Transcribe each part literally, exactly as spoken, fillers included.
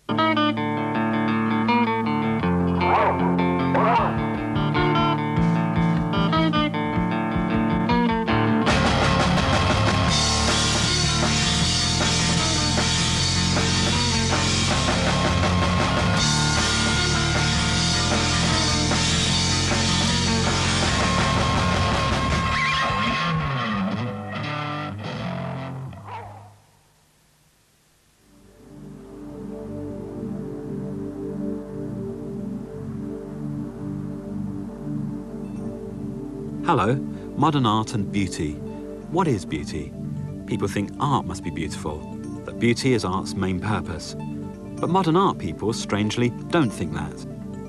Hello, modern art and beauty. What is beauty? People think art must be beautiful, that beauty is art's main purpose. But modern art people, strangely, don't think that.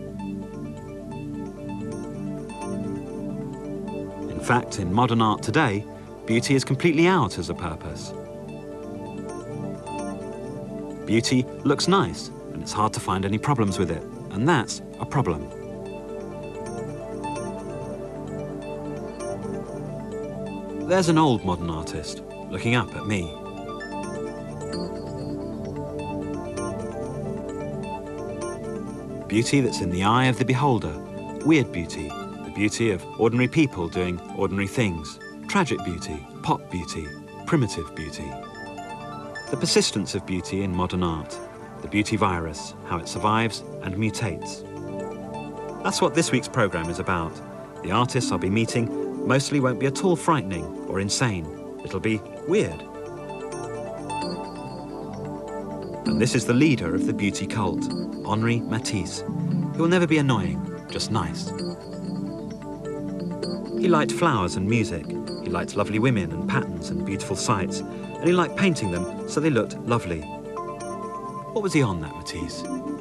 In fact, in modern art today, beauty is completely out as a purpose. Beauty looks nice, and it's hard to find any problems with it, and that's a problem. There's an old modern artist looking up at me. Beauty that's in the eye of the beholder, weird beauty, the beauty of ordinary people doing ordinary things, tragic beauty, pop beauty, primitive beauty. The persistence of beauty in modern art, the beauty virus, how it survives and mutates. That's what this week's programme is about. The artists I'll be meeting mostly won't be at all frightening or insane. It'll be weird. And this is the leader of the beauty cult, Henri Matisse. He will never be annoying, just nice. He liked flowers and music. He liked lovely women and patterns and beautiful sights. And he liked painting them so they looked lovely. What was he on, that Matisse?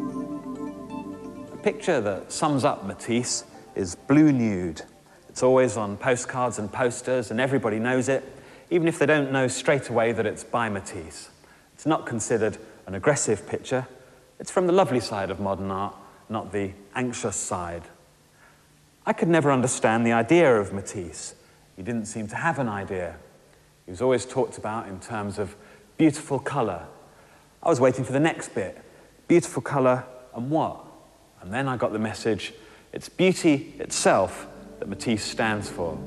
A picture that sums up Matisse is Blue Nude. It's always on postcards and posters, and everybody knows it, even if they don't know straight away that it's by Matisse. It's not considered an aggressive picture. It's from the lovely side of modern art, not the anxious side. I could never understand the idea of Matisse. He didn't seem to have an idea. He was always talked about in terms of beautiful colour. I was waiting for the next bit. Beautiful colour and what? And then I got the message, it's beauty itself that Matisse stands for.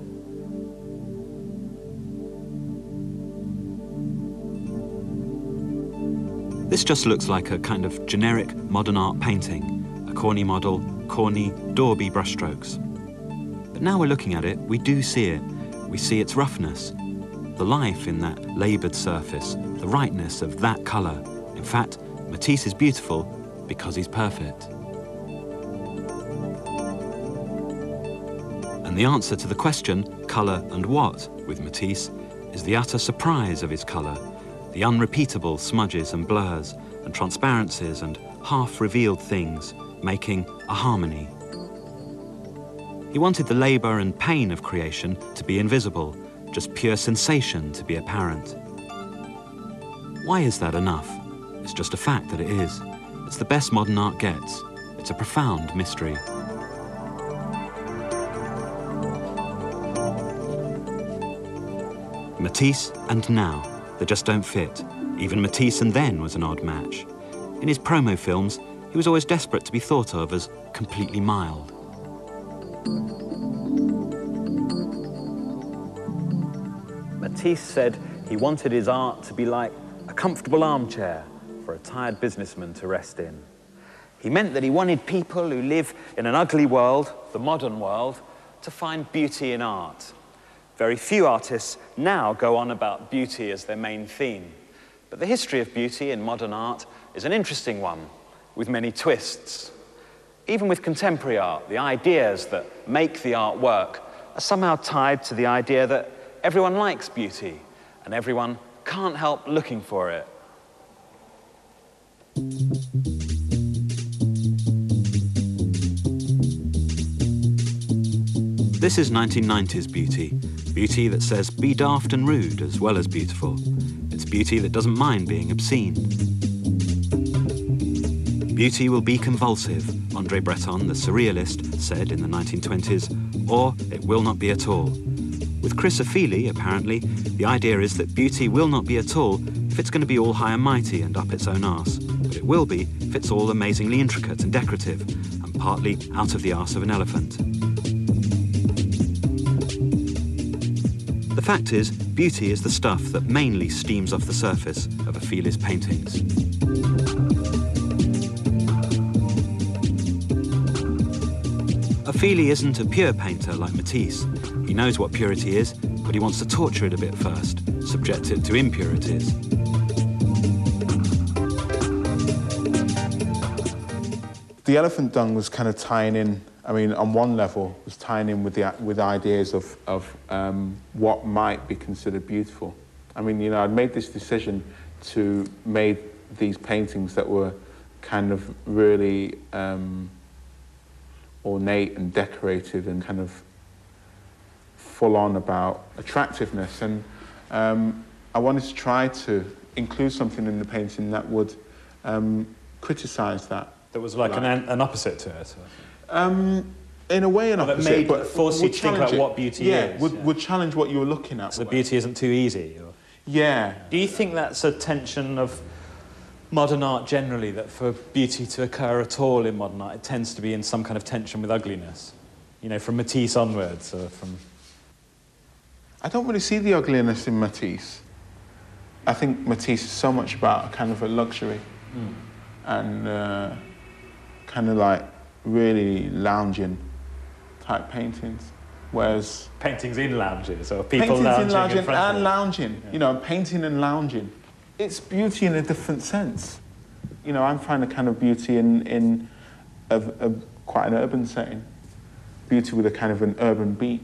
This just looks like a kind of generic modern art painting, a corny model, corny, daubey brushstrokes. But now we're looking at it, we do see it. We see its roughness, the life in that laboured surface, the rightness of that colour. In fact, Matisse is beautiful because he's perfect. And the answer to the question, colour and what, with Matisse, is the utter surprise of his colour, the unrepeatable smudges and blurs and transparencies and half-revealed things, making a harmony. He wanted the labour and pain of creation to be invisible, just pure sensation to be apparent. Why is that enough? It's just a fact that it is. It's the best modern art gets. It's a profound mystery. Matisse and now, they just don't fit. Even Matisse and then was an odd match. In his promo films, he was always desperate to be thought of as completely mild. Matisse said he wanted his art to be like a comfortable armchair for a tired businessman to rest in. He meant that he wanted people who live in an ugly world, the modern world, to find beauty in art. Very few artists now go on about beauty as their main theme. But the history of beauty in modern art is an interesting one, with many twists. Even with contemporary art, the ideas that make the art work are somehow tied to the idea that everyone likes beauty, and everyone can't help looking for it. This is nineteen nineties beauty. Beauty that says be daft and rude as well as beautiful. It's beauty that doesn't mind being obscene. Beauty will be convulsive, André Breton, the surrealist, said in the nineteen twenties, or it will not be at all. With Chris Ofili, apparently, the idea is that beauty will not be at all if it's going to be all high and mighty and up its own arse, but it will be if it's all amazingly intricate and decorative, and partly out of the arse of an elephant. The fact is, beauty is the stuff that mainly steams off the surface of Ophély's paintings. Ophély isn't a pure painter like Matisse. He knows what purity is, but he wants to torture it a bit first, subject it to impurities. The elephant dung was kind of tying in, I mean, on one level, was tying in with the with ideas of, of um, what might be considered beautiful. I mean, you know, I'd made this decision to make these paintings that were kind of really um, ornate and decorated and kind of full on about attractiveness. And um, I wanted to try to include something in the painting that would um, criticise that. That was like, like an, an opposite to it? Um, in a way, an well, opposite. That made, but forced you to think about it. What beauty yeah, is. Would, yeah, would challenge what you were looking at. So the beauty isn't too easy? Or... Yeah. Do you think that's a tension of modern art generally, that for beauty to occur at all in modern art, it tends to be in some kind of tension with ugliness? You know, from Matisse onwards, or from... I don't really see the ugliness in Matisse. I think Matisse is so much about a kind of a luxury mm. and uh, kind of like really lounging type paintings, whereas... Paintings in lounges, or people paintings lounging in lounging in front and of lounging, yeah. you know, painting and lounging. It's beauty in a different sense. You know, I'm finding a kind of beauty in, in a, a, quite an urban setting. Beauty with a kind of an urban beat.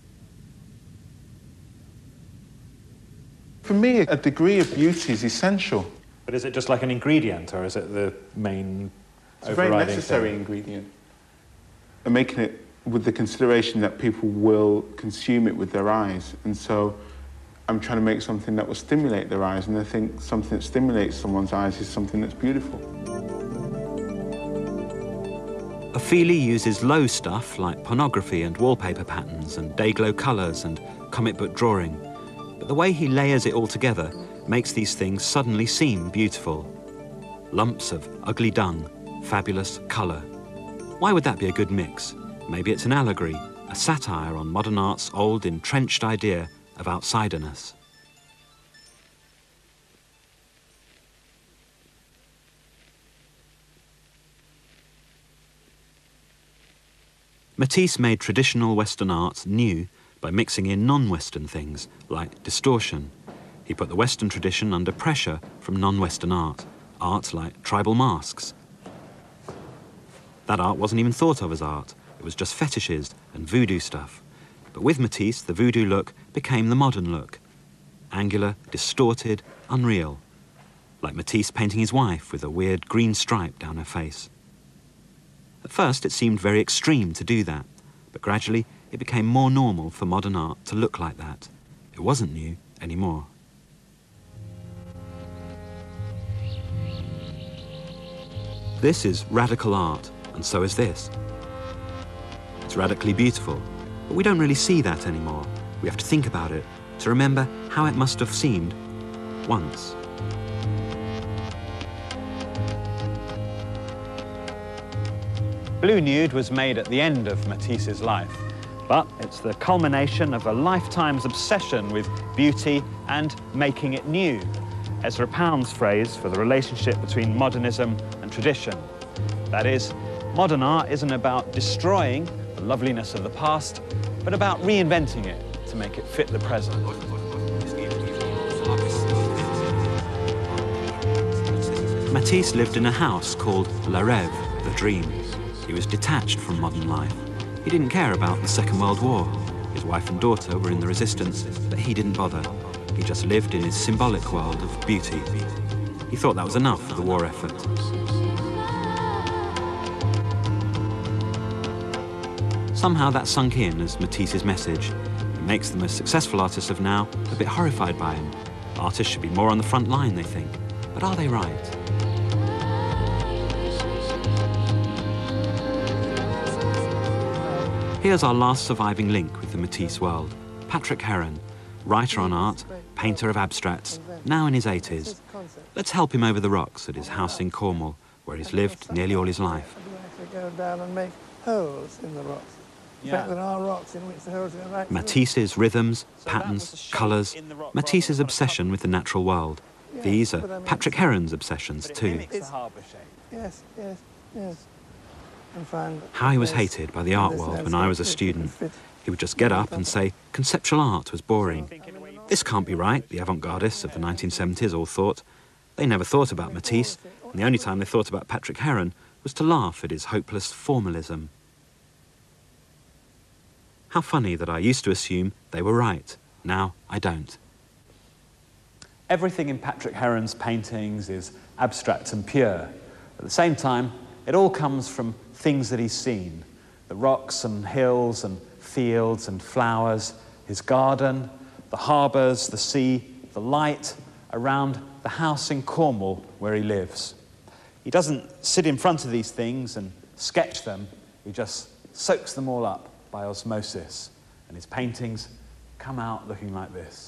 For me, a degree of beauty is essential. But is it just like an ingredient, or is it the main It's a very necessary thing? ingredient. And making it with the consideration that people will consume it with their eyes. And so I'm trying to make something that will stimulate their eyes, and I think something that stimulates someone's eyes is something that's beautiful. Ophély uses low stuff like pornography and wallpaper patterns and day-glow colours and comic book drawing. But the way he layers it all together makes these things suddenly seem beautiful. Lumps of ugly dung, fabulous colour. Why would that be a good mix? Maybe it's an allegory, a satire on modern art's old entrenched idea of outsiderness. Matisse made traditional Western art new by mixing in non-Western things, like distortion. He put the Western tradition under pressure from non-Western art, art like tribal masks. That art wasn't even thought of as art, it was just fetishes and voodoo stuff. But with Matisse, the voodoo look became the modern look. Angular, distorted, unreal. Like Matisse painting his wife with a weird green stripe down her face. At first, it seemed very extreme to do that, but gradually it became more normal for modern art to look like that. It wasn't new anymore. This is radical art, and so is this. It's radically beautiful, but we don't really see that anymore. We have to think about it, to remember how it must have seemed once. Blue Nude was made at the end of Matisse's life, but it's the culmination of a lifetime's obsession with beauty and making it new. Ezra Pound's phrase for the relationship between modernism and tradition. That is, modern art isn't about destroying the loveliness of the past, but about reinventing it to make it fit the present. Matisse lived in a house called Le Rêve, the dream. He was detached from modern life. He didn't care about the Second World War. His wife and daughter were in the resistance, but he didn't bother. He just lived in his symbolic world of beauty. He thought that was enough for the war effort. Somehow that sunk in as Matisse's message. It makes the most successful artists of now a bit horrified by him. Artists should be more on the front line, they think. But are they right? Here's our last surviving link with the Matisse world. Patrick Heron, writer on art, painter of abstracts, now in his eighties. Let's help him over the rocks at his house in Cornwall, where he's lived nearly all his life. You actually go down and make holes in the rocks. In fact, there are rocks in which the holes are right. Matisse's rhythms, patterns, colours, Matisse's obsession with the natural world. These are Patrick Heron's obsessions too. It's a harbour shape. Yes, yes, yes. And find How he was hated by the art world when I was a student. He would just get up and say conceptual art was boring. This can't be right, the avant-gardists of the nineteen seventies all thought. They never thought about Matisse, and the only time they thought about Patrick Heron was to laugh at his hopeless formalism. How funny that I used to assume they were right. Now I don't. Everything in Patrick Heron's paintings is abstract and pure. At the same time, it all comes from things that he's seen. The rocks and hills and fields and flowers, his garden, the harbours, the sea, the light around the house in Cornwall where he lives. He doesn't sit in front of these things and sketch them, he just soaks them all up by osmosis, and his paintings come out looking like this.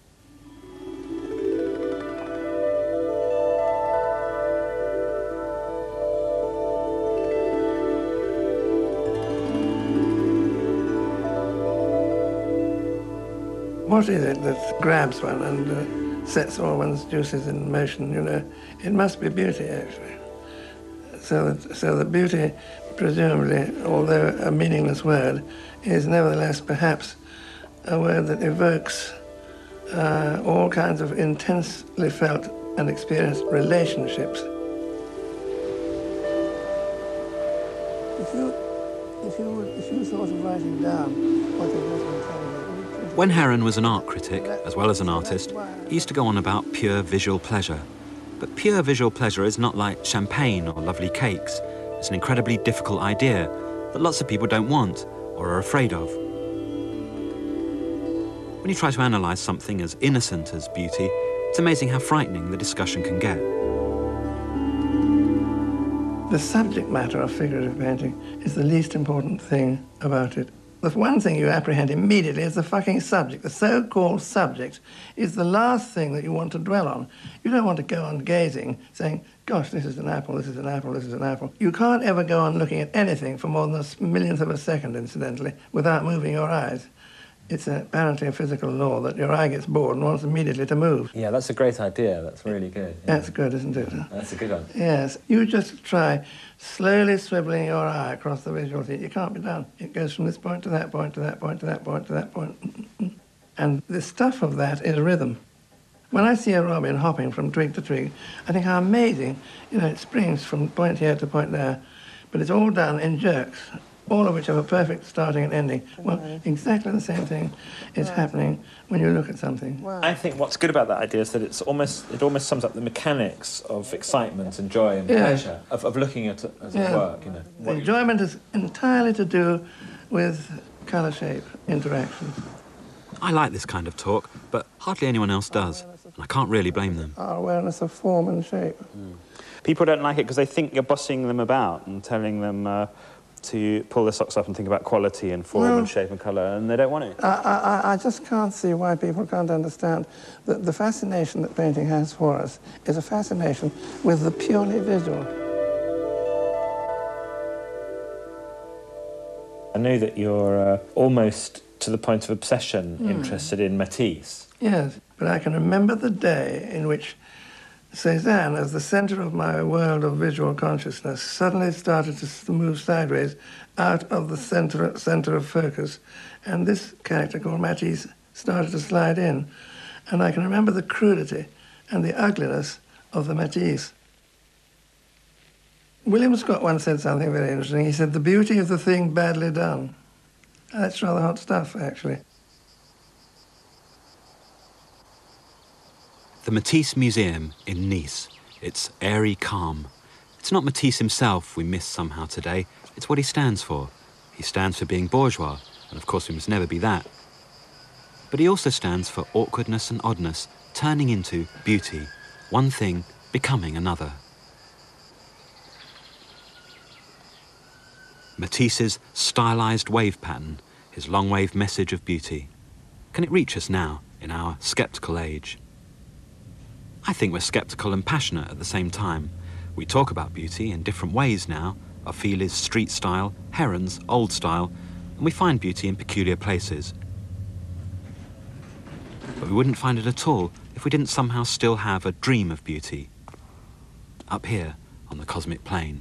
What is it that grabs one and uh, sets all one's juices in motion, you know? It must be beauty, actually. So that, so that beauty, presumably, although a meaningless word, is nevertheless perhaps a word that evokes uh, all kinds of intensely felt and experienced relationships. If you, if you, were, if you thought of writing down what it was in telling you, When Heron was an art critic, as well as an artist, he used to go on about pure visual pleasure. But pure visual pleasure is not like champagne or lovely cakes. It's an incredibly difficult idea that lots of people don't want or are afraid of. When you try to analyse something as innocent as beauty, it's amazing how frightening the discussion can get. The subject matter of figurative painting is the least important thing about it. The one thing you apprehend immediately is the fucking subject. The so-called subject is the last thing that you want to dwell on. You don't want to go on gazing, saying, gosh, this is an apple, this is an apple, this is an apple. You can't ever go on looking at anything for more than a millionth of a second, incidentally, without moving your eyes. It's apparently a physical law that your eye gets bored and wants immediately to move. Yeah, that's a great idea. That's really good. Yeah. That's good, isn't it? That's a good one. Yes. You just try slowly swiveling your eye across the visual field. It can't be done. It goes from this point to that point, to that point, to that point, to that point. And the stuff of that is rhythm. When I see a robin hopping from twig to twig, I think how amazing. You know, it springs from point here to point there, but it's all done in jerks, all of which have a perfect starting and ending. Well, exactly the same thing is happening when you look at something. I think what's good about that idea is that it's almost it almost sums up the mechanics of excitement and joy and Yeah. pleasure of, of looking at it as Yeah. a work. You know, The enjoyment is entirely to do with colour shape interactions. I like this kind of talk, but hardly anyone else does, and I can't really blame them. Our awareness of form and shape. People don't like it because they think you're bossing them about and telling them uh, to pull their socks up and think about quality and form Well, and shape and colour, and they don't want it. I, I, I just can't see why people can't understand that the fascination that painting has for us is a fascination with the purely visual. I know that you're uh, almost to the point of obsession Mm. interested in Matisse. Yes, but I can remember the day in which Cézanne, as the centre of my world of visual consciousness, suddenly started to move sideways out of the centre, centre of focus, and this character called Matisse started to slide in. And I can remember the crudity and the ugliness of the Matisse. William Scott once said something very interesting. He said, the beauty of the thing badly done. That's rather hot stuff, actually. The Matisse Museum in Nice. It's airy calm. It's not Matisse himself we miss somehow today. It's what he stands for. He stands for being bourgeois, and of course we must never be that. But he also stands for awkwardness and oddness, turning into beauty, one thing becoming another. Matisse's stylized wave pattern, his long wave message of beauty. Can it reach us now in our sceptical age? I think we're sceptical and passionate at the same time. We talk about beauty in different ways now. Ophelia's street style, Heron's old style, and we find beauty in peculiar places. But we wouldn't find it at all if we didn't somehow still have a dream of beauty. Up here on the cosmic plane.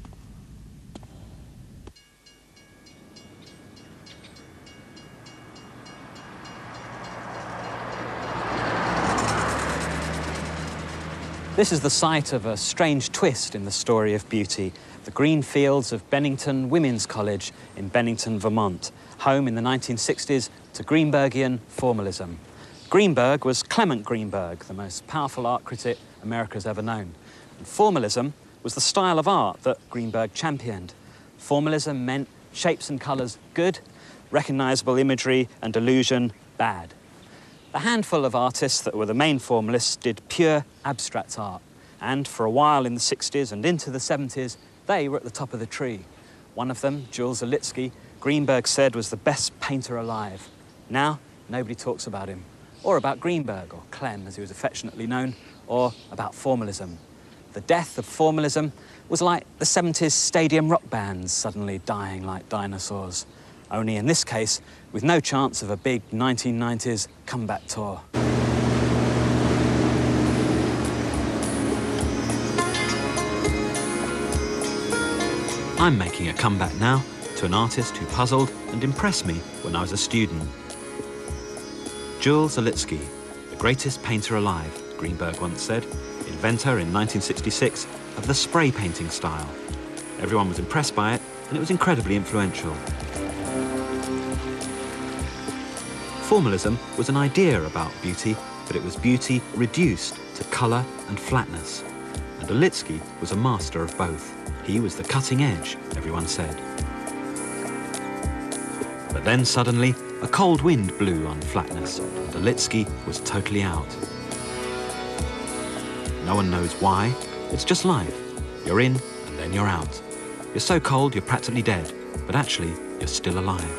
This is the site of a strange twist in the story of beauty, the green fields of Bennington Women's College in Bennington, Vermont, home in the nineteen sixties to Greenbergian formalism. Greenberg was Clement Greenberg, the most powerful art critic America's ever known. And formalism was the style of art that Greenberg championed. Formalism meant shapes and colours good, recognisable imagery and illusion bad. The handful of artists that were the main formalists did pure abstract art, and for a while in the sixties and into the seventies, they were at the top of the tree. One of them, Jules Zelitzky, Greenberg said was the best painter alive. Now, nobody talks about him, or about Greenberg, or Clem, as he was affectionately known, or about formalism. The death of formalism was like the seventies stadium rock bands suddenly dying like dinosaurs. Only in this case, with no chance of a big nineteen nineties comeback tour. I'm making a comeback now to an artist who puzzled and impressed me when I was a student. Jules Zelitzky, the greatest painter alive, Greenberg once said, inventor in nineteen sixty-six of the spray painting style. Everyone was impressed by it, and it was incredibly influential. Formalism was an idea about beauty, but it was beauty reduced to colour and flatness. And Zelitzky was a master of both. He was the cutting edge, everyone said. But then suddenly, a cold wind blew on flatness, and Zelitzky was totally out. No one knows why. It's just life. You're in, and then you're out. You're so cold, you're practically dead, but actually, you're still alive.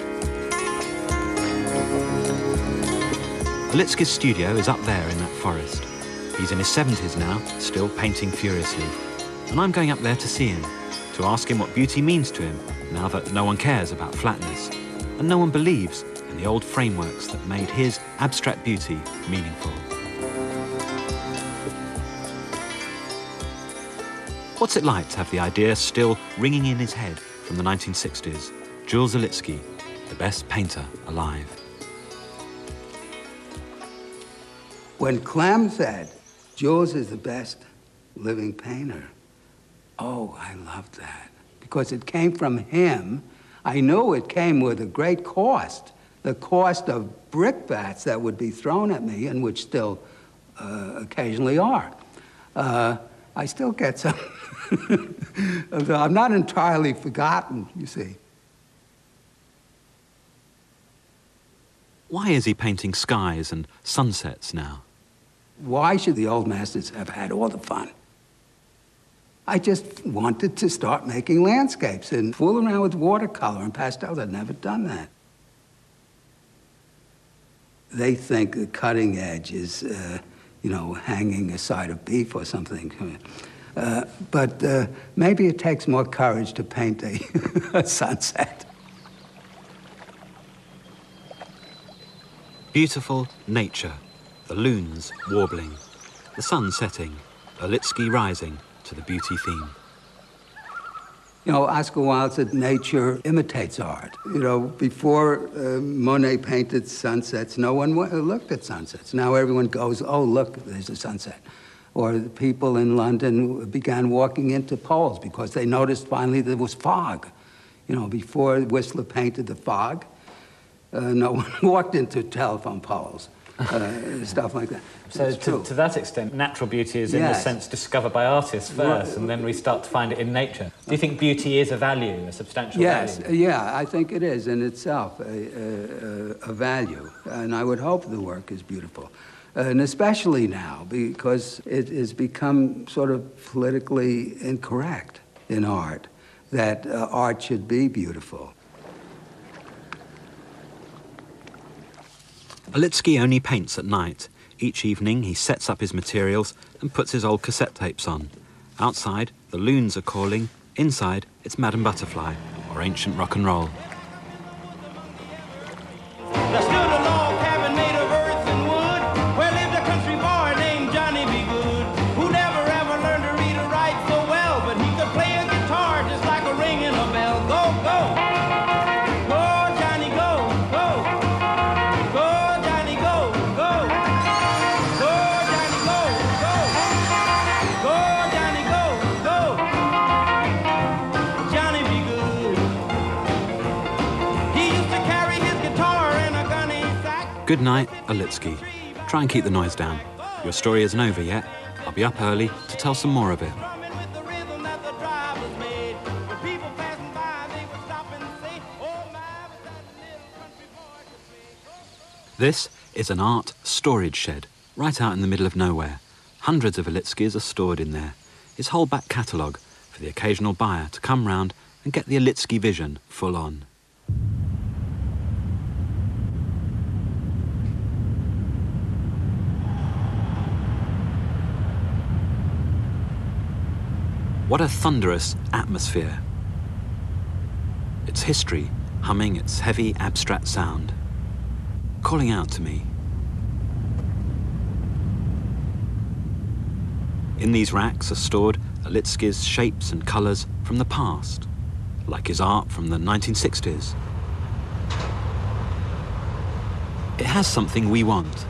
Zelitzky's studio is up there in that forest. He's in his seventies now, still painting furiously. And I'm going up there to see him, to ask him what beauty means to him now that no one cares about flatness, and no one believes in the old frameworks that made his abstract beauty meaningful. What's it like to have the idea still ringing in his head from the nineteen sixties? Jules Zelitzky, the best painter alive. When Clem said, Jules is the best living painter, oh, I loved that. Because it came from him. I knew it came with a great cost. The cost of brickbats that would be thrown at me, and which still uh, occasionally are. Uh, I still get some. I'm not entirely forgotten, you see. Why is he painting skies and sunsets now? Why should the old masters have had all the fun? I just wanted to start making landscapes and fool around with watercolor and pastels. I'd never done that. They think the cutting edge is, uh, you know, hanging a side of beef or something. Uh, but uh, maybe it takes more courage to paint a, a sunset. Beautiful nature, the loons warbling, the sun setting, Zelitzky rising to the beauty theme. You know, Oscar Wilde said nature imitates art. You know, before uh, Monet painted sunsets, no one looked at sunsets. Now everyone goes, oh, look, there's a sunset. Or the people in London began walking into poles because they noticed finally there was fog. You know, before Whistler painted the fog, uh, no one walked into telephone poles. Uh, stuff like that. So to, to that extent, natural beauty is, in Yes. a sense, discovered by artists first, and then we start to find it in nature. Do you think beauty is a value, a substantial Yes, value? yeah, I think it is in itself a, a, a value, and I would hope the work is beautiful. And especially now, because it has become sort of politically incorrect in art, that uh, art should be beautiful. Zelitzky only paints at night. Each evening he sets up his materials, and puts his old cassette tapes on. Outside, the loons are calling. Inside, it's Madame Butterfly, or ancient rock and roll. There stood a log cabin made of earth and wood, where lived a country boy named Johnny B. Good, who never ever learned to read or write so well, but he could play a guitar just like a ringing a bell. Go, go! Go, Johnny, go, go! Go, Johnny, go, go! Go, Johnny, go, go! Go, Johnny, go, go! Johnny B. Good. He used to carry his guitar in a gunny sack. Good night, Olitski. Try and keep the noise down. Your story isn't over yet. I'll be up early to tell some more of it. Drumming with the rhythm that the drivers made. When people passing by, they would stop and say, "Oh my, but that little country boy could play." This is an art storage shed, right out in the middle of nowhere. Hundreds of Olitskis are stored in there. His whole back catalogue for the occasional buyer to come round and get the Olitski vision full on. What a thunderous atmosphere. Its history humming its heavy, abstract sound, calling out to me. In these racks are stored Olitski's shapes and colours from the past, like his art from the nineteen sixties. It has something we want,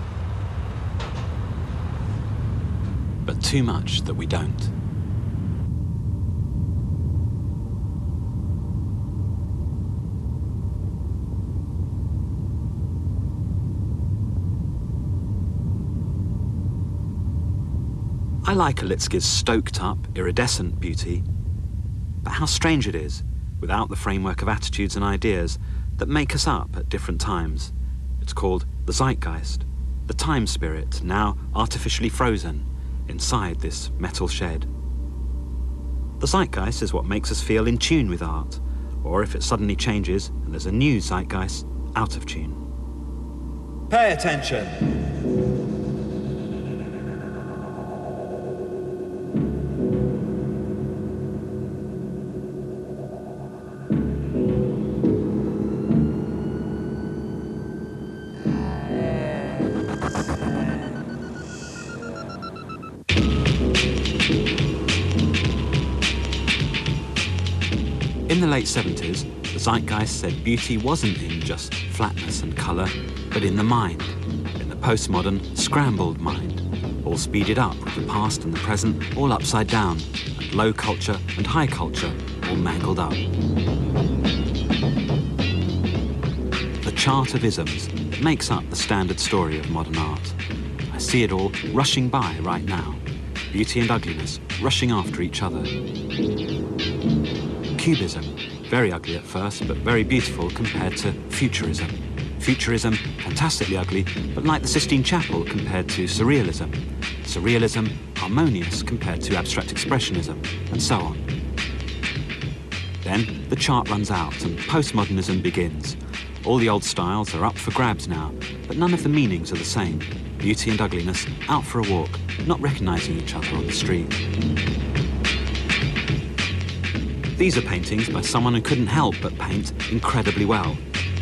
but too much that we don't. I like Olitski's stoked-up, iridescent beauty, but how strange it is, without the framework of attitudes and ideas that make us up at different times. It's called the zeitgeist, the time spirit now artificially frozen inside this metal shed. The zeitgeist is what makes us feel in tune with art, or if it suddenly changes and there's a new zeitgeist, out of tune. Pay attention. In the late seventies, the zeitgeist said beauty wasn't in just flatness and colour, but in the mind, in the postmodern, scrambled mind, all speeded up with the past and the present all upside down, and low culture and high culture all mangled up. The chart of isms that makes up the standard story of modern art. I see it all rushing by right now, beauty and ugliness rushing after each other. Cubism, very ugly at first, but very beautiful compared to Futurism. Futurism, fantastically ugly, but like the Sistine Chapel compared to Surrealism. Surrealism, harmonious compared to Abstract Expressionism, and so on. Then the chart runs out and postmodernism begins. All the old styles are up for grabs now, but none of the meanings are the same. Beauty and ugliness out for a walk, not recognising each other on the street. These are paintings by someone who couldn't help but paint incredibly well.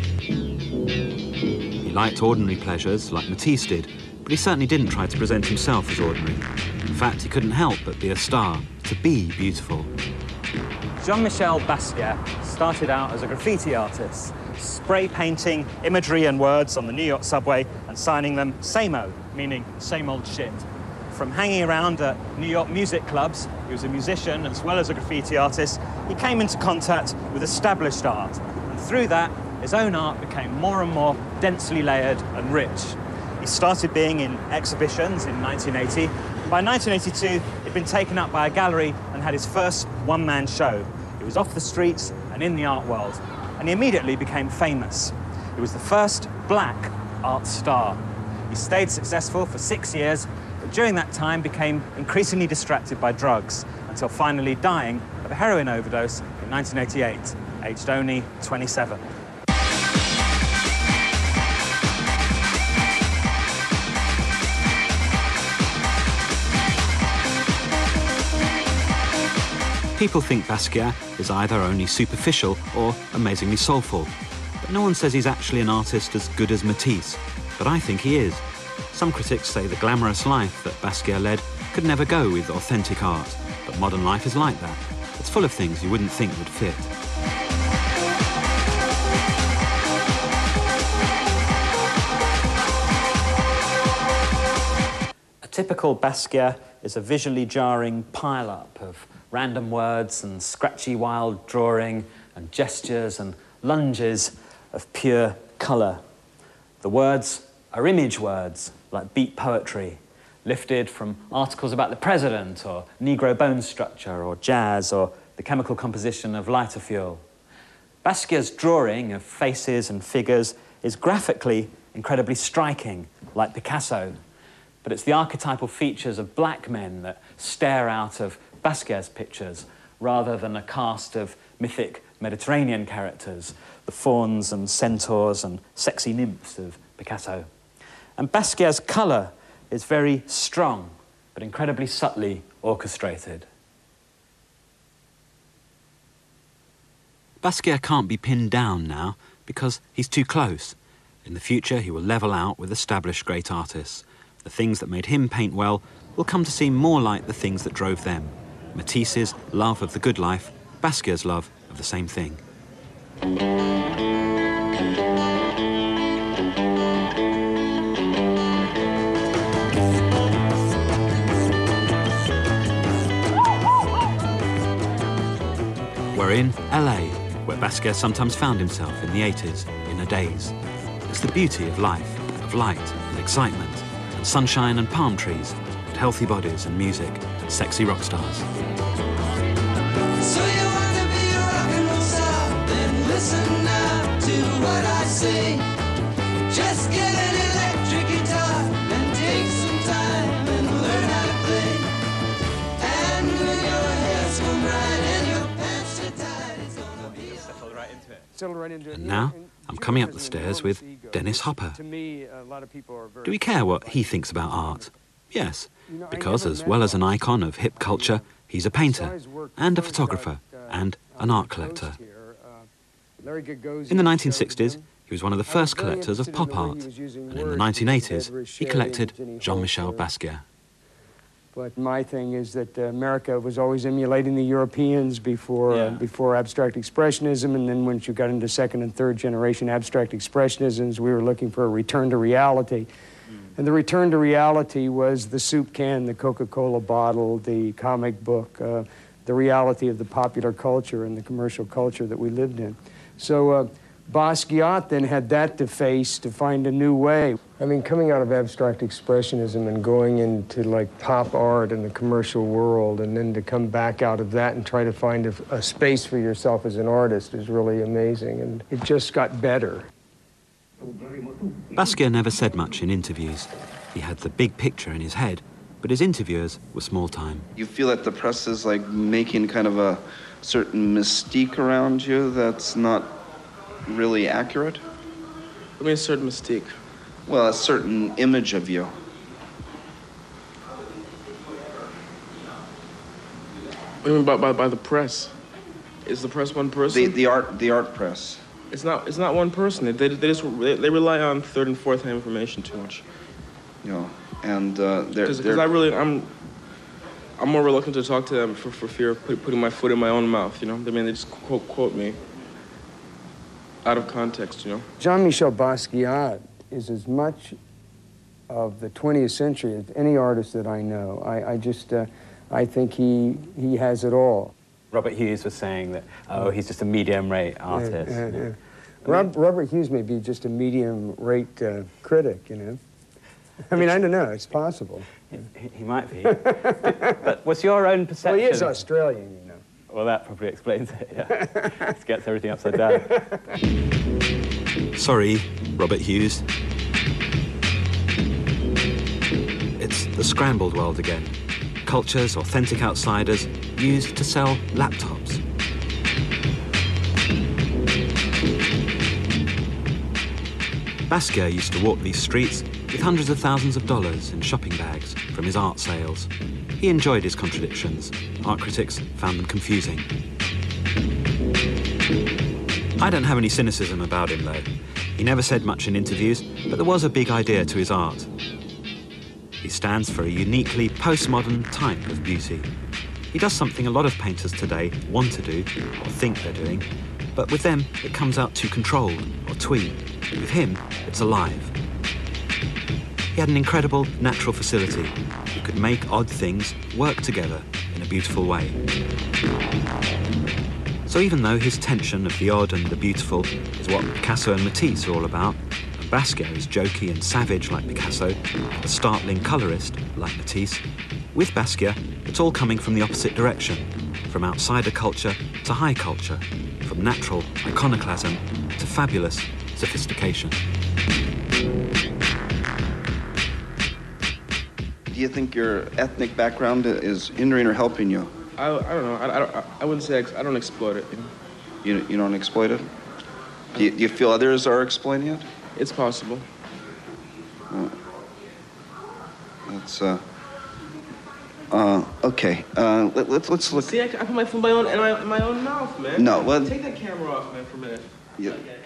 He liked ordinary pleasures like Matisse did, but he certainly didn't try to present himself as ordinary. In fact, he couldn't help but be a star, to be beautiful. Jean-Michel Basquiat started out as a graffiti artist, spray painting imagery and words on the New York subway and signing them same-o, meaning same old shit. From hanging around at New York music clubs, he was a musician as well as a graffiti artist, he came into contact with established art. And through that, his own art became more and more densely layered and rich. He started being in exhibitions in nineteen eighty. And by nineteen eighty-two, he'd been taken up by a gallery and had his first one-man show. He was off the streets and in the art world, and he immediately became famous. He was the first black art star. He stayed successful for six years, but during that time became increasingly distracted by drugs, until finally dying of a heroin overdose in nineteen eighty-eight, aged only twenty-seven. People think Basquiat is either only superficial or amazingly soulful, but no one says he's actually an artist as good as Matisse, but I think he is. Some critics say the glamorous life that Basquiat led could never go with authentic art, but modern life is like that. It's full of things you wouldn't think would fit. A typical Basquiat is a visually jarring pile-up of random words and scratchy wild drawing and gestures and lunges of pure colour. The words are image words, like beat poetry, lifted from articles about the president or Negro bone structure or jazz or the chemical composition of lighter fuel. Basquiat's drawing of faces and figures is graphically incredibly striking, like Picasso, but it's the archetypal features of black men that stare out of Basquiat's pictures rather than a cast of mythic Mediterranean characters, the fauns and centaurs and sexy nymphs of Picasso. And Basquiat's colour is very strong, but incredibly subtly orchestrated. Basquiat can't be pinned down now because he's too close. In the future, he will level out with established great artists. The things that made him paint well will come to seem more like the things that drove them. Matisse's love of the good life, Basquiat's love of the same thing. We're in L A, where Basquiat sometimes found himself in the eighties, in a daze. It's the beauty of life, of light and excitement, and sunshine and palm trees, and healthy bodies and music, and sexy rock stars. So you want to be a rock and roll star? Then listen now to what I say. Just get an electric guitar and take some time and learn how to play. And when your hair's gone right and your pants are tight, it's gonna be settled right into it. And now, I'm coming up the stairs with Dennis Hopper. Do we care what he thinks about art? Yes, because as well as an icon of hip culture, he's a painter, and a photographer, and an art collector. In the nineteen sixties, he was one of the first collectors of pop art, and in the nineteen eighties, he collected Jean-Michel Basquiat. But my thing is that uh, America was always emulating the Europeans before, yeah. uh, before abstract expressionism, and then once you got into second and third generation abstract expressionisms, we were looking for a return to reality. Mm. And the return to reality was the soup can, the Coca-Cola bottle, the comic book, uh, the reality of the popular culture and the commercial culture that we lived in. So uh, Basquiat then had that to face to find a new way. I mean, coming out of abstract expressionism and going into like pop art and the commercial world, and then to come back out of that and try to find a, a space for yourself as an artist is really amazing, and it just got better. Basquiat never said much in interviews. He had the big picture in his head, but his interviewers were small time. You feel that the press is like making kind of a certain mystique around you that's not really accurate? I mean, a certain mystique. Well, a certain image of you. What do you mean by, by, by the press? Is the press one person? The, the art the art press. It's not it's not one person. They, they, they just they, they rely on third and fourth hand information too much. You know, and uh, they're because I really I'm I'm more reluctant to talk to them for, for fear of put, putting my foot in my own mouth. You know, I mean, they just quote quote me out of context. You know, Jean-Michel Basquiat is as much of the twentieth century as any artist that I know. I, I just, uh, I think he he has it all. Robert Hughes was saying that, oh, he's just a medium-rate artist. Yeah, yeah, yeah. Rob, Robert Hughes may be just a medium-rate uh, critic, you know. I mean, I don't know, it's possible. He, he might be. But what's your own perception? Well, he is Australian, you know. Well, that probably explains it, yeah. It gets everything upside down. Sorry, Robert Hughes. It's the scrambled world again. Culture's authentic outsiders used to sell laptops. Basquiat used to walk these streets with hundreds of thousands of dollars in shopping bags from his art sales. He enjoyed his contradictions. Art critics found them confusing. I don't have any cynicism about him, though. He never said much in interviews, but there was a big idea to his art. He stands for a uniquely postmodern type of beauty. He does something a lot of painters today want to do, or think they're doing, but with them, it comes out too controlled or twee. With him, it's alive. He had an incredible natural facility. He could make odd things work together in a beautiful way. So even though his tension of the odd and the beautiful is what Picasso and Matisse are all about, and Basquiat is jokey and savage like Picasso, and a startling colourist like Matisse, with Basquiat, it's all coming from the opposite direction, from outsider culture to high culture, from natural iconoclasm to fabulous sophistication. Do you think your ethnic background is hindering or helping you? I, I don't know. I, I, don't, I wouldn't say ex I don't exploit it. You know? You, you don't exploit it? Do you, do you feel others are exploiting it? It's possible. Uh, that's, uh... Uh, okay. Uh, let, let's let's look. See, I, I put my foot in my own in my, in my own mouth, man. No, well. Take that camera off, man, for a minute. Yeah. Okay.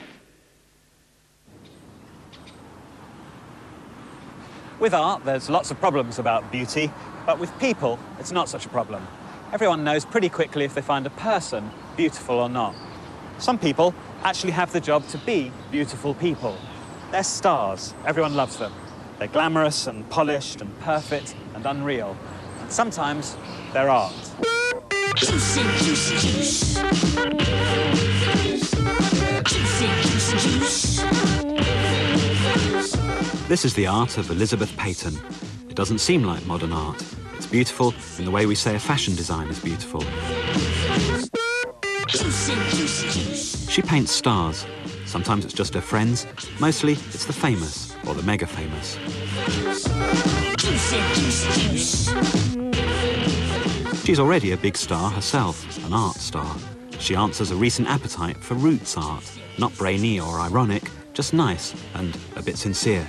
With art, there's lots of problems about beauty, but with people, it's not such a problem. Everyone knows pretty quickly if they find a person beautiful or not. Some people actually have the job to be beautiful people. They're stars. Everyone loves them. They're glamorous and polished and perfect and unreal. And sometimes they're art. Juicy, juicy, juice. Juicy, juicy, juice. This is the art of Elizabeth Peyton. It doesn't seem like modern art. It's beautiful in the way we say a fashion design is beautiful. Juicy, juicy, juice. She paints stars. Sometimes it's just her friends. Mostly it's the famous or the mega famous. Juicy, juicy, juice. She's already a big star herself, an art star. She answers a recent appetite for roots art, not brainy or ironic, just nice and a bit sincere.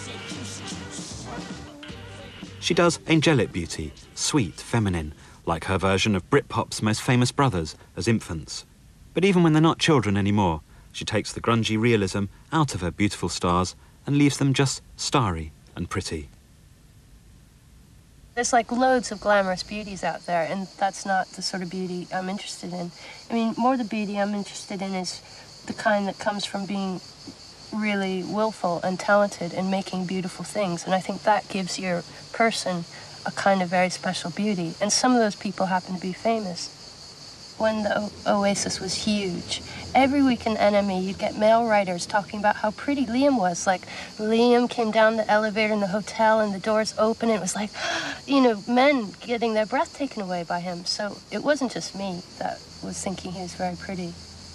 She does angelic beauty, sweet, feminine, like her version of Britpop's most famous brothers as infants. But even when they're not children anymore, she takes the grungy realism out of her beautiful stars and leaves them just starry and pretty. There's like loads of glamorous beauties out there, and that's not the sort of beauty I'm interested in. I mean, more the beauty I'm interested in is the kind that comes from being really willful and talented and making beautiful things. And I think that gives your person a kind of very special beauty. And some of those people happen to be famous. When the o Oasis was huge, every week in N M E you'd get male writers talking about how pretty Liam was. Like, Liam came down the elevator in the hotel and the doors open, and it was like, you know, men getting their breath taken away by him. So it wasn't just me that was thinking he was very pretty.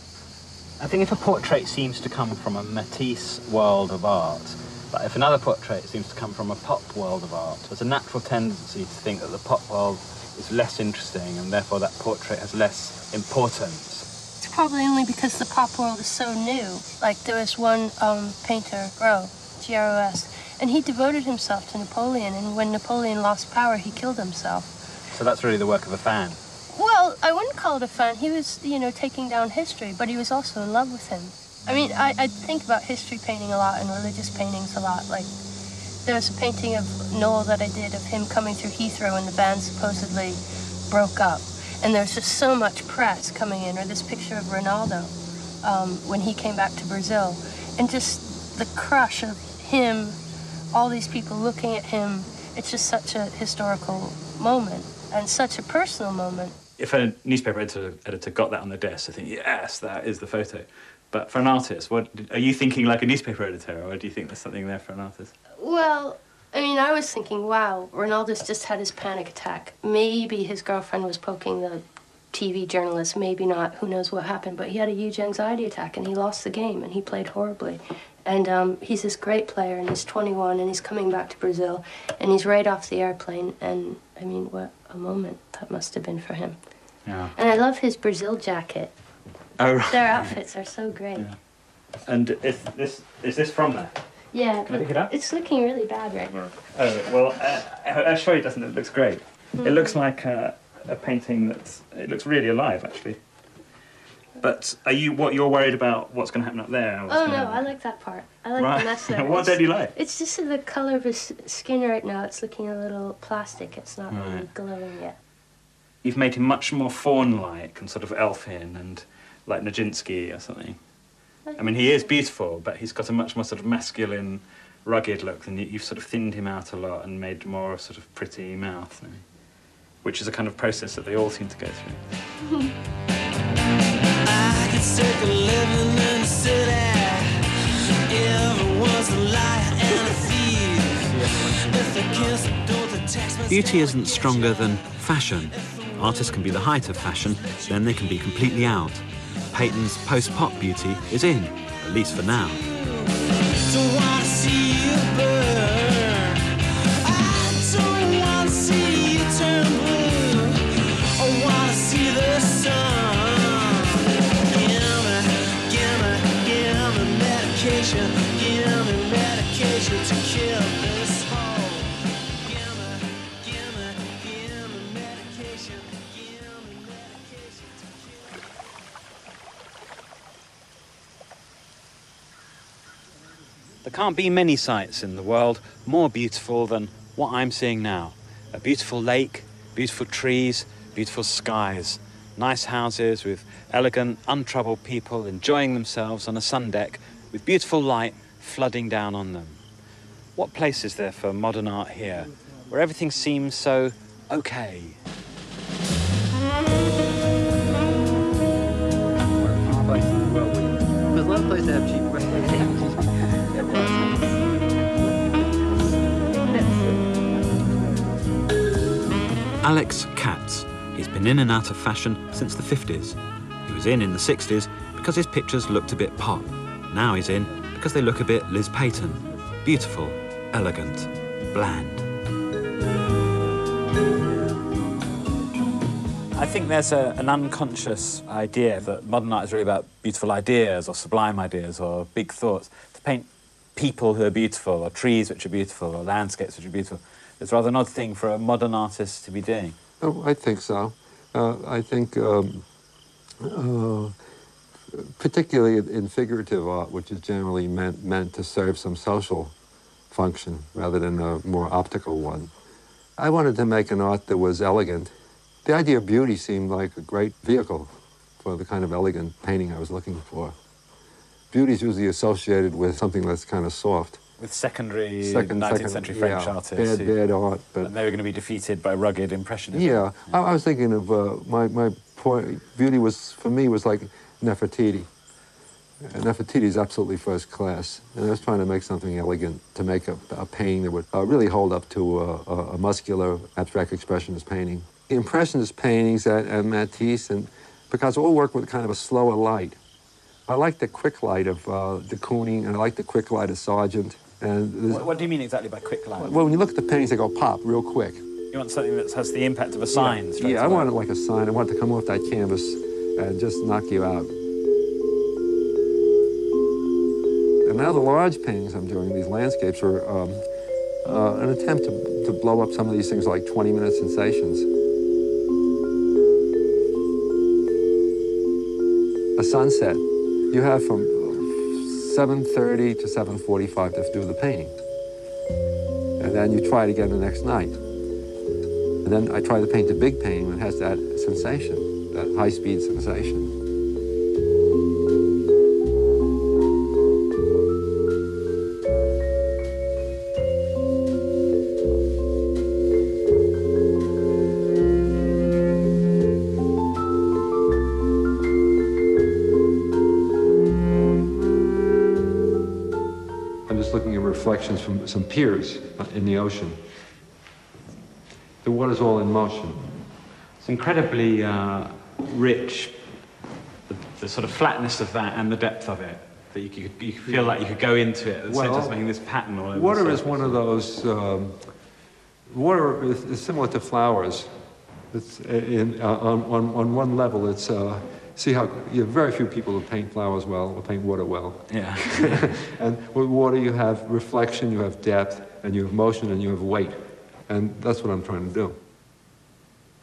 I think if a portrait seems to come from a Matisse world of art, but if another portrait seems to come from a pop world of art, there's a natural tendency to think that the pop world is less interesting and therefore that portrait has less importance. It's probably only because the pop world is so new. Like, there was one um, painter, Gros, G R O S, and he devoted himself to Napoleon, and when Napoleon lost power, he killed himself. So that's really the work of a fan. Well, I wouldn't call it a fan. He was, you know, taking down history, but he was also in love with him. I mean, I, I think about history painting a lot and religious paintings a lot. Like, there was a painting of Noel that I did of him coming through Heathrow when the band supposedly broke up. And there's just so much press coming in. Or this picture of Ronaldo um, when he came back to Brazil. And just the crush of him, all these people looking at him. It's just such a historical moment and such a personal moment. If a newspaper editor, editor got that on the desk, I think, yes, that is the photo. But for an artist, what are you thinking like a newspaper editor, or do you think there's something there for an artist? Well, I mean, I was thinking, wow, Ronaldo's just had his panic attack. Maybe his girlfriend was poking the T V journalist, maybe not, who knows what happened, but he had a huge anxiety attack and he lost the game and he played horribly. And um, he's this great player and he's twenty-one and he's coming back to Brazil and he's right off the airplane, and I mean, what a moment that must have been for him. Yeah. And I love his Brazil jacket. Oh, right. Their outfits are so great. Yeah. And is this, is this from there? Yeah, Can I pick it up? It's looking really bad right now. Oh, well, uh, I'll show you, doesn't it? It looks great. It looks like a, a painting that's, it looks really alive, actually. But are you, what, you're worried about what's going to happen up there? Oh, no, happen? I like that part. I like right. the mess there. What don't you like? It's just the colour of his skin right now. It's looking a little plastic. It's not right. really glowing yet. You've made him much more fawn-like and sort of elfin and like Nijinsky or something. I mean, he is beautiful, but he's got a much more sort of masculine, rugged look, and you've sort of thinned him out a lot and made more sort of pretty mouth, which is a kind of process that they all seem to go through. I could take a living in the city. Everyone's a liar and a thief. If they can't do the text. Beauty isn't stronger than fashion. Artists can be the height of fashion, then they can be completely out. Peyton's post-pop beauty is in, at least for now. Don't want to see you burn. I don't want to see you turn blue. I want to see the sun. Give me, give me, give me medication. Give me medication to kill this hole. Give me, give me, give me medication. Give me medication to kill. There can't be many sights in the world more beautiful than what I'm seeing now. A beautiful lake, beautiful trees, beautiful skies, nice houses with elegant, untroubled people enjoying themselves on a sun deck with beautiful light flooding down on them. What place is there for modern art here, where everything seems so okay? There's a lot of places that have cheap Alex Katz. He's been in and out of fashion since the fifties. He was in in the sixties because his pictures looked a bit pop. Now he's in because they look a bit Liz Peyton. Beautiful, elegant, bland. I think there's a, an unconscious idea that modern art is really about beautiful ideas or sublime ideas or big thoughts. To paint people who are beautiful or trees which are beautiful or landscapes which are beautiful, it's rather an odd thing for a modern artist to be doing. Oh, I think so. Uh, I think, um, uh, particularly in figurative art, which is generally meant, meant to serve some social function rather than a more optical one, I wanted to make an art that was elegant. The idea of beauty seemed like a great vehicle for the kind of elegant painting I was looking for. Beauty is usually associated with something that's kind of soft. With secondary Second, nineteenth second, century French yeah, artists. Bad, who, bad art. But and they were going to be defeated by rugged impressionism. Yeah, I, I was thinking of, uh, my, my point, beauty was, for me, was like Nefertiti. And Nefertiti is absolutely first class. And I was trying to make something elegant, to make a, a painting that would uh, really hold up to a, a, a muscular, abstract expressionist painting. The impressionist paintings at, at Matisse and Picasso all work with kind of a slower light. I like the quick light of uh, de Kooning, and I like the quick light of Sargent. And what, what do you mean exactly by quick light? Well, when you look at the paintings, they go pop real quick. You want something that has the impact of a sign Yeah, straight yeah I away. want it like a sign. I want it to come off that canvas and just knock you out. And now the large paintings I'm doing, these landscapes, are um, uh, an attempt to, to blow up some of these things like twenty-minute sensations. A sunset, you have from seven thirty to seven forty-five to do the painting. And then you try it again the next night. And then I try to paint a big painting that has that sensation, that high-speed sensation. Reflections from some piers in the ocean. The water's all in motion. It's incredibly uh, rich, the, the sort of flatness of that and the depth of it, that you could, you could feel like you could go into it, and well, so just making this pattern all over water the is one of those, um, water is, is similar to flowers. It's in, uh, on, on, on one level, it's, uh, see how, you have very few people who paint flowers well, or paint water well. Yeah. And with water you have reflection, you have depth, and you have motion, and you have weight. And that's what I'm trying to do.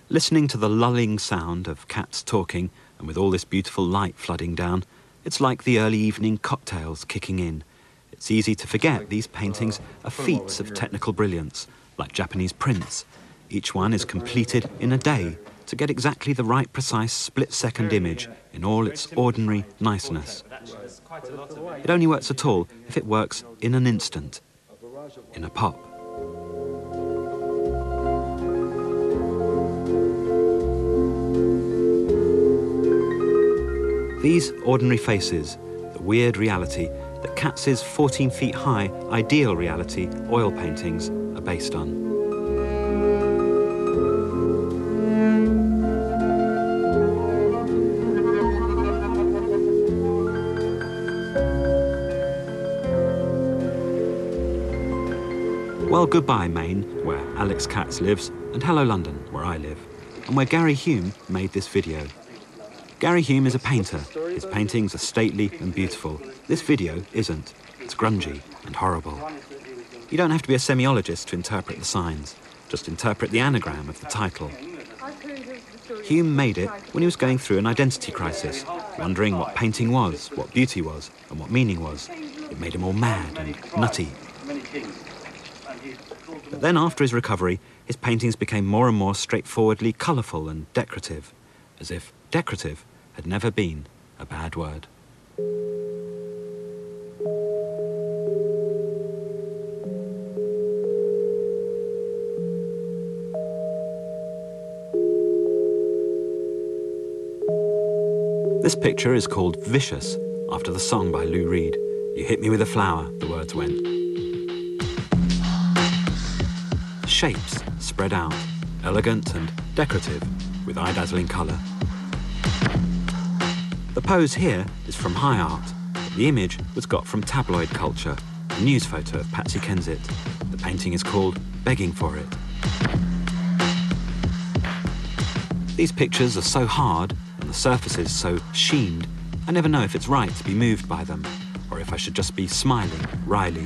Listening to the lulling sound of cats talking, and with all this beautiful light flooding down, it's like the early evening cocktails kicking in. It's easy to forget these paintings are feats of technical brilliance, like Japanese prints. Each one is completed in a day to get exactly the right precise split-second image in all its ordinary niceness. It only works at all if it works in an instant, in a pop. These ordinary faces, the weird reality that Katz's fourteen feet high ideal reality oil paintings are based on. Well, goodbye, Maine, where Alex Katz lives, and hello, London, where I live, and where Gary Hume made this video. Gary Hume is a painter. His paintings are stately and beautiful. This video isn't. It's grungy and horrible. You don't have to be a semiologist to interpret the signs. Just interpret the anagram of the title. Hume made it when he was going through an identity crisis, wondering what painting was, what beauty was, and what meaning was. It made him all mad and nutty. But then after his recovery, his paintings became more and more straightforwardly colourful and decorative, as if decorative had never been a bad word. This picture is called Vicious, after the song by Lou Reed. You hit me with a flower, the words went. Shapes spread out, elegant and decorative, with eye-dazzling colour. The pose here is from high art, but the image was got from tabloid culture, a news photo of Patsy Kensit. The painting is called Begging for It. These pictures are so hard, and the surfaces so sheened, I never know if it's right to be moved by them, or if I should just be smiling wryly.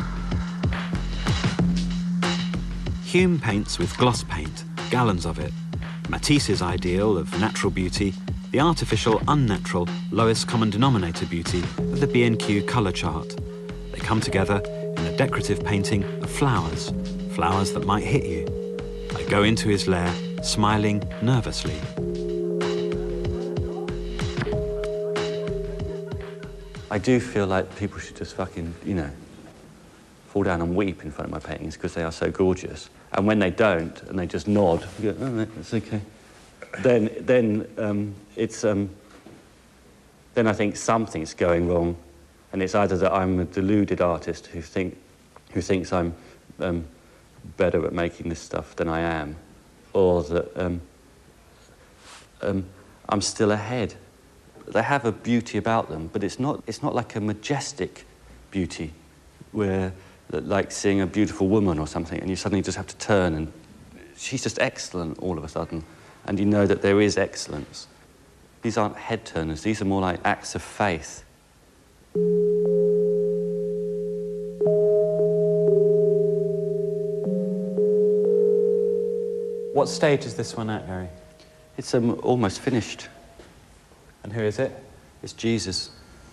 Hume paints with gloss paint, gallons of it. Matisse's ideal of natural beauty, the artificial, unnatural, lowest common denominator beauty of the B and Q colour chart. They come together in a decorative painting of flowers, flowers that might hit you. I go into his lair, smiling nervously. I do feel like people should just fucking, you know, fall down and weep in front of my paintings because they are so gorgeous. And when they don't, and they just nod, you go, oh, no, that's okay. Then, then um, it's, um, then I think something's going wrong, and it's either that I'm a deluded artist who think, who thinks I'm um, better at making this stuff than I am, or that um, um, I'm still ahead. They have a beauty about them, but it's not, it's not like a majestic beauty where, like seeing a beautiful woman or something, and you suddenly just have to turn, and she's just excellent all of a sudden, and you know that there is excellence. These aren't head turners, these are more like acts of faith. What stage is this one at, Gary? It's um, almost finished. And who is it? It's Jesus.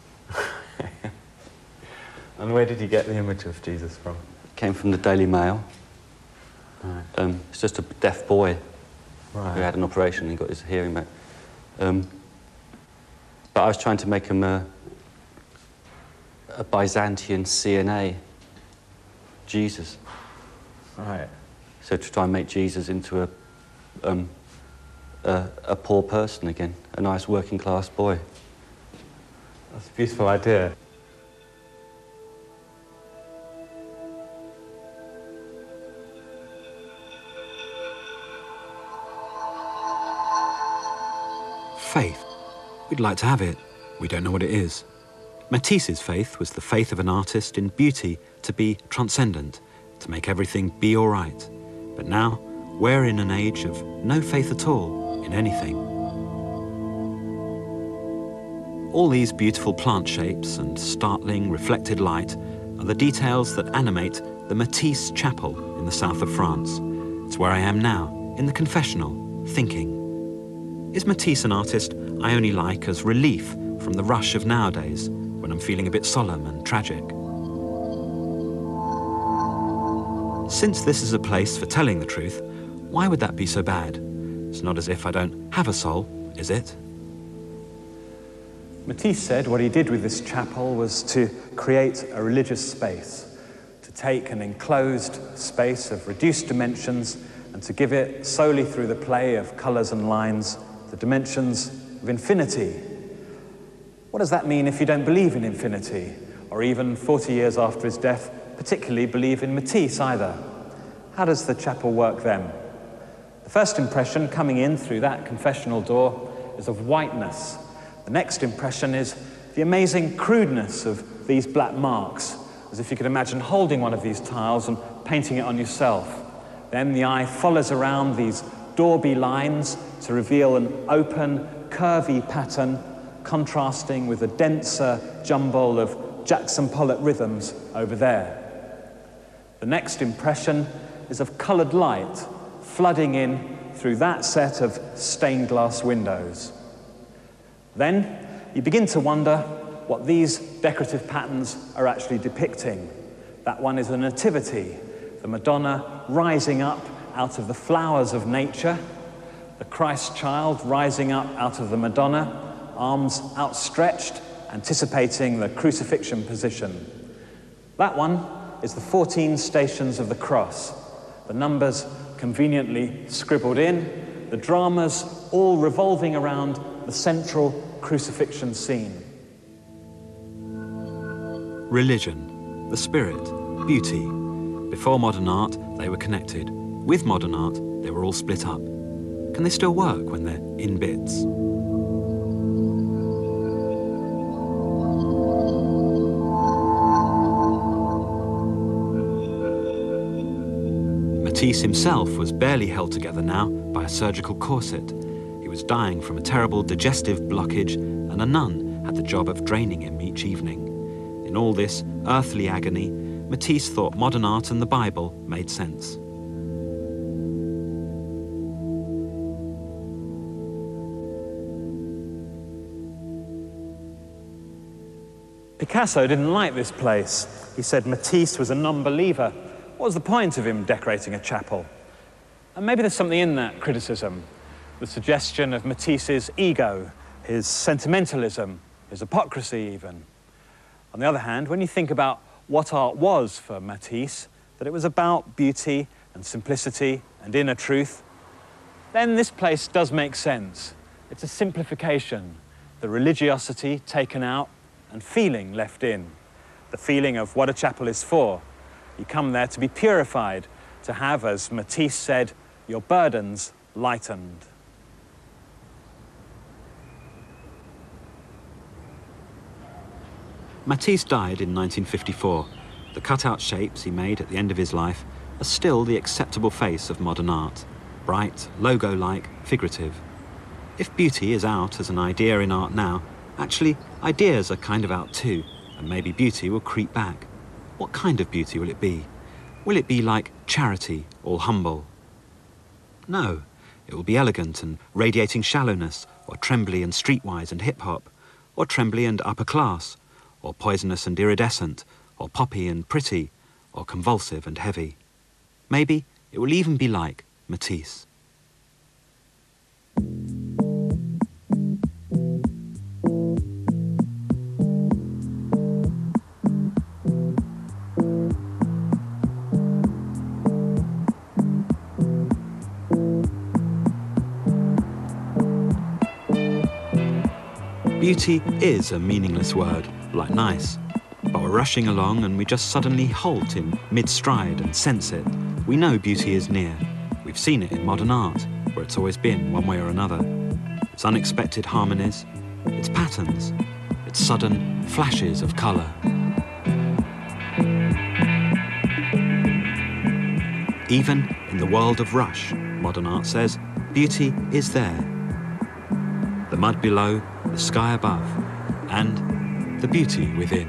And where did you get the image of Jesus from? It came from the Daily Mail. Right. Um, it's just a deaf boy right. who had an operation and got his hearing back. Um, but I was trying to make him a, a Byzantine C N A, Jesus. Right. So to try and make Jesus into a, um, a, a poor person again, a nice working class boy. That's a beautiful idea. Faith. We'd like to have it. We don't know what it is. Matisse's faith was the faith of an artist in beauty to be transcendent, to make everything be all right. But now, we're in an age of no faith at all in anything. All these beautiful plant shapes and startling reflected light are the details that animate the Matisse Chapel in the south of France. It's where I am now, in the confessional, thinking. Is Matisse an artist I only like as relief from the rush of nowadays, when I'm feeling a bit solemn and tragic? Since this is a place for telling the truth, why would that be so bad? It's not as if I don't have a soul, is it? Matisse said what he did with this chapel was to create a religious space, to take an enclosed space of reduced dimensions and to give it, solely through the play of colours and lines, the dimensions of infinity. What does that mean if you don't believe in infinity, or even forty years after his death, particularly believe in Matisse either? How does the chapel work then? The first impression coming in through that confessional door is of whiteness. The next impression is the amazing crudeness of these black marks, as if you could imagine holding one of these tiles and painting it on yourself. Then the eye follows around these daubey lines to reveal an open, curvy pattern, contrasting with the denser jumble of Jackson Pollock rhythms over there. The next impression is of coloured light flooding in through that set of stained glass windows. Then you begin to wonder what these decorative patterns are actually depicting. That one is a nativity, the Madonna rising up out of the flowers of nature, the Christ child rising up out of the Madonna, arms outstretched, anticipating the crucifixion position. That one is the fourteen stations of the cross, the numbers conveniently scribbled in, the dramas all revolving around the central crucifixion scene. Religion, the spirit, beauty. Before modern art, they were connected. With modern art, they were all split up. Can they still work when they're in bits? Matisse himself was barely held together now by a surgical corset. He was dying from a terrible digestive blockage, and a nun had the job of draining him each evening. In all this earthly agony, Matisse thought modern art and the Bible made sense. Picasso didn't like this place. He said Matisse was a non-believer. What was the point of him decorating a chapel? And maybe there's something in that criticism, the suggestion of Matisse's ego, his sentimentalism, his hypocrisy even. On the other hand, when you think about what art was for Matisse, that it was about beauty and simplicity and inner truth, then this place does make sense. It's a simplification, the religiosity taken out and feeling left in, the feeling of what a chapel is for. You come there to be purified, to have, as Matisse said, your burdens lightened. Matisse died in nineteen fifty-four. The cut-out shapes he made at the end of his life are still the acceptable face of modern art. Bright, logo-like, figurative. If beauty is out as an idea in art now, actually, ideas are kind of out too, and maybe beauty will creep back. What kind of beauty will it be? Will it be like charity, all humble? No, it will be elegant and radiating shallowness, or trembly and streetwise and hip-hop, or trembly and upper class, or poisonous and iridescent, or poppy and pretty, or convulsive and heavy. Maybe it will even be like Matisse. Beauty is a meaningless word, like nice. But we're rushing along and we just suddenly halt in mid-stride and sense it. We know beauty is near. We've seen it in modern art, where it's always been one way or another. It's unexpected harmonies, it's patterns, it's sudden flashes of colour. Even in the world of rush, modern art says, beauty is there. The mud below, the sky above, and the beauty within.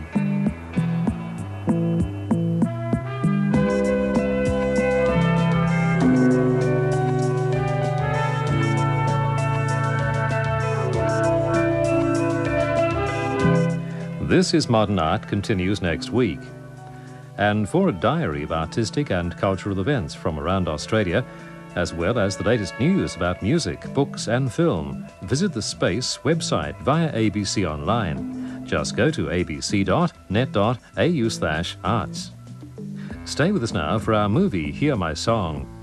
This is Modern Art continues next week. And for a diary of artistic and cultural events from around Australia, as well as the latest news about music, books and film, visit the Space website via A B C Online. Just go to abc dot net dot a u slash arts. Stay with us now for our movie Hear My Song.